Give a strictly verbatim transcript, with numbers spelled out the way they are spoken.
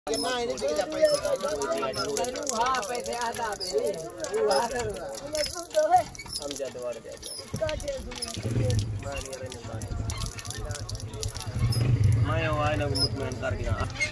हाँ पैसे आधा हम जाते वाले मैं वाले ना मुतमईन कर दिया।